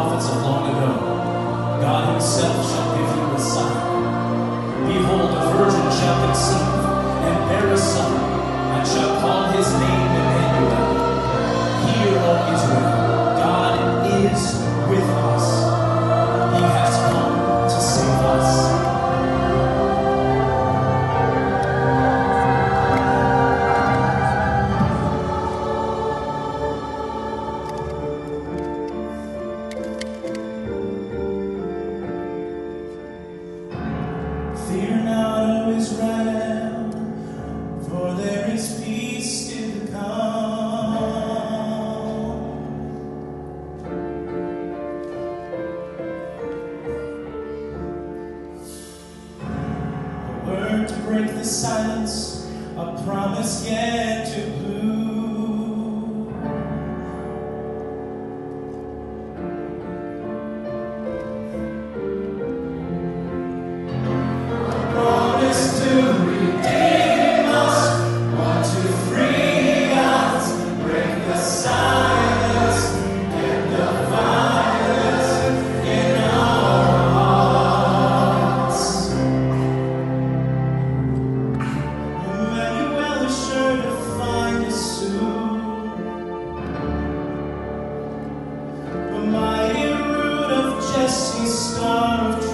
prophets of long ago, God himself shall give you a sign. Behold, a virgin shall conceive, and bear a son, and shall call his name Emmanuel. Hear, O Israel, God is with us. He has come to save us. Fear not, O Israel, for there is peace still to come. A word to break the silence, a promise yet to bloom. Star of